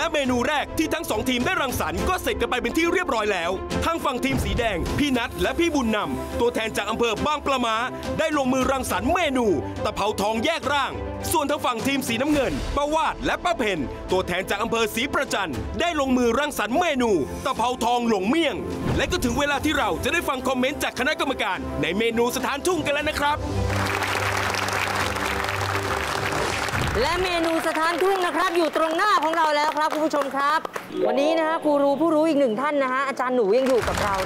และเมนูแรกที่ทั้ง2ทีมได้รังสรรค์ก็เสร็จกันไปเป็นที่เรียบร้อยแล้วทางฝั่งทีมสีแดงพี่นัทและพี่บุญนำตัวแทนจากอำเภอบางปะมาได้ลงมือรังสรรค์เมนูตะเภาทองแยกร่างส่วนทางฝั่งทีมสีน้ำเงินป้าวาดและป้าเพนตัวแทนจากอำเภอศรีประจันได้ลงมือรังสรรค์เมนูตะเภาทองหลงเมี่ยงและก็ถึงเวลาที่เราจะได้ฟังคอมเมนต์จากคณะกรรมการในเมนูสถานทุ่งกันแล้วนะครับและเมนูสถานทุ่งนะครับอยู่ตรงหน้าของเราแล้วครับคุณผู้ชมครับวันนี้นะฮะกูรูผู้รู้อีก1ท่านนะฮะอาจารย์หนูยังอยู่กับเรา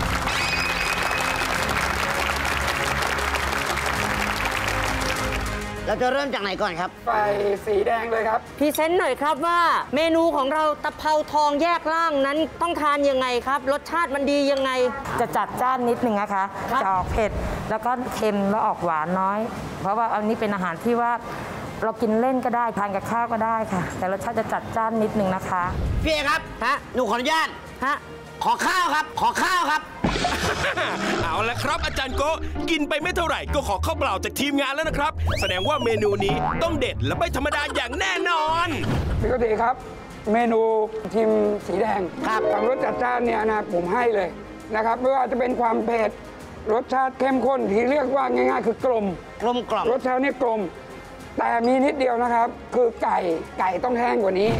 เราจะเริ่มจากไหนก่อนครับไฟสีแดงเลยครับพรีเซนต์หน่อยครับว่าเมนูของเราตะเภาทองแยกร่างนั้นต้องทานยังไงครับรสชาติมันดียังไงจะจัดจ้านนิดนึงนะคะจะออกเผ็ดแล้วก็เค็มแล้วออกหวานน้อยเพราะว่าอันนี้เป็นอาหารที่ว่าเรากินเล่นก็ได้ทานกับข้าวก็ได้ค่ะแต่รสชาติจะจัดจ้านนิดนึงนะคะพี่เอครับหนูขออนุญาตขอข้าวครับขอข้าวครับเอาละครับอาจารย์โกกินไปไม่เท่าไหร่ก็ขอข้าวเปล่าจากทีมงานแล้วนะครับแสดงว่าเมนูนี้ต้องเด็ดและไม่ธรรมดาอย่างแน่นอนพี่ก็ดีครับเมนูทีมสีแดงครับทางรสจัดจ้านเนี่ยนะผมให้เลยนะครับไม่ว่าจะเป็นความเผ็ดรสชาติเข้มข้นที่เรียกว่าง่ายๆคือกลมกล่อมรสชาตินี่กลมแต่มีนิดเดียวนะครับคือไก่ต้องแห้งกว่านี้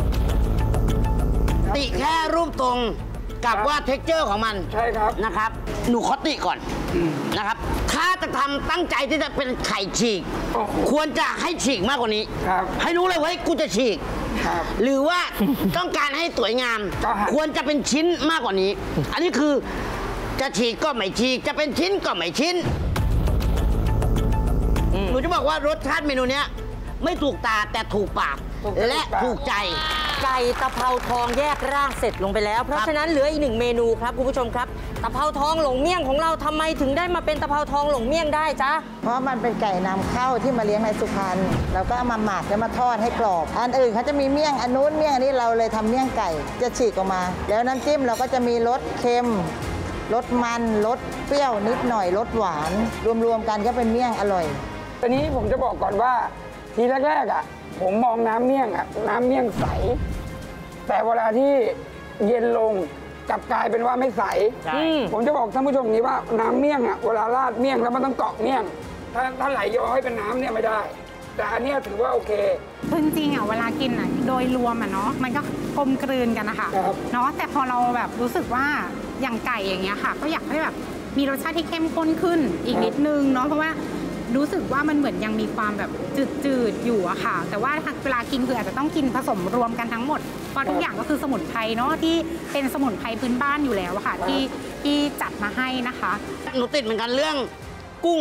ติแค่รูปตรงกับว่าเท็กเจอร์ของมันใช่ครับนะครับหนูขอติก่อนนะครับถ้าจะทำตั้งใจที่จะเป็นไข่ฉีกควรจะให้ฉีกมากกว่านี้ให้รู้เลยว่ากูจะฉีกหรือว่าต้องการให้สวยงามควรจะเป็นชิ้นมากกว่านี้อันนี้คือจะฉีกก็ไม่ฉีกจะเป็นชิ้นก็ไม่ชิ้นหนูจะบอกว่ารสชาติเมนูนี้ไม่ถูกตาแต่ถูกปากและถูกใจไก่ตะเภาทองแยกร่างเสร็จลงไปแล้วเพราะฉะนั้นเหลืออีก1เมนูครับคุณผู้ชมครับตะเภาทองหลงเมี่ยงของเราทำไมถึงได้มาเป็นตะเภาทองหลงเมี่ยงได้จ๊ะเพราะมันเป็นไก่นำเข้าที่มาเลี้ยงในสุพรรณเราก็เอามาหมักแล้วมาทอดให้กรอบอันอื่นเขาจะมีเมี่ยงอันนู้นเมี่ยงอันนี้เราเลยทำเมี่ยงไก่จะฉีกออกมาแล้วน้ำจิ้มเราก็จะมีรสเค็มรสมันรสเปรี้ยวนิดหน่อยรสหวานรวมๆกันก็เป็นเมี่ยงอร่อยตอนนี้ผมจะบอกก่อนว่าทีแรกๆผมมองน้ำเมี่ยงน้ำเมี่ยงใสแต่เวลาที่เย็นลงกลับกลายเป็นว่าไม่ใสผมจะบอกท่านผู้ชมนี้ว่าน้ำเมี่ยงเวลาราดเมี่ยงแล้วมันต้องเกาะเมี่ยงถ้าไหลย้อยเป็นน้ำเนี่ยไม่ได้แต่อันนี้ถือว่าโอเคจริงๆเวลากินโดยรวมเนาะมันก็กลมกลืนกันนะคะเนาะแต่พอเราแบบรู้สึกว่าอย่างไก่อย่างเงี้ยค่ะก็อยากให้แบบมีรสชาติที่เข้มข้นขึ้นอีกนิดนึงเนาะเพราะว่ารู้สึกว่ามันเหมือนยังมีความแบบจืดๆอยู่อะค่ะแต่ว่าเวลากินคืออาจจะต้องกินผสมรวมกันทั้งหมดเพราะทุกอย่างก็คือสมุนไพรเนาะที่เป็นสมุนไพรพื้นบ้านอยู่แล้วอะค่ะที่จัดมาให้นะคะหนูติดเหมือนกันเรื่องกุ้ง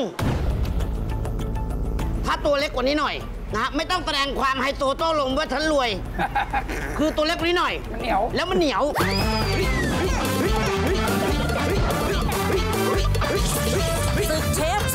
ถ้าตัวเล็กกว่านี้หน่อยนะไม่ต้องแสดงความไฮโซโต้ลงว่าฉันรวยคือตัวเล็กกว่านี้หน่อยมันเหนียวแล้วมันเหนียวศึกเชฟ